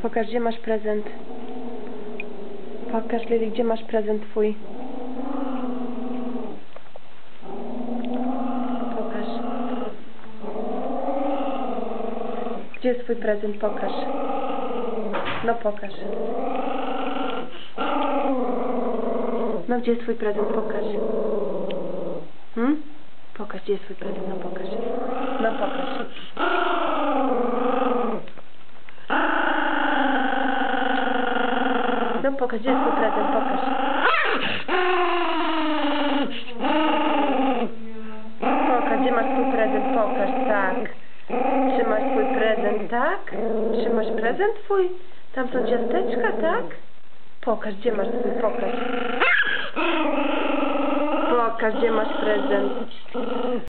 Pokaż, gdzie masz prezent. Pokaż, Lili, gdzie masz prezent twój. Pokaż. Gdzie jest twój prezent? Pokaż. No pokaż. No gdzie jest twój prezent? Pokaż. Pokaż, gdzie jest twój prezent? No pokaż. No pokaż. No pokaż, gdzie jest twój prezent? Pokaż. Pokaż, gdzie masz twój prezent? Pokaż, tak. Trzymasz twój prezent, tak? Trzymasz prezent twój? Tam są ciasteczka, tak? Pokaż, gdzie masz twój, pokaż. Pokaż, gdzie masz prezent.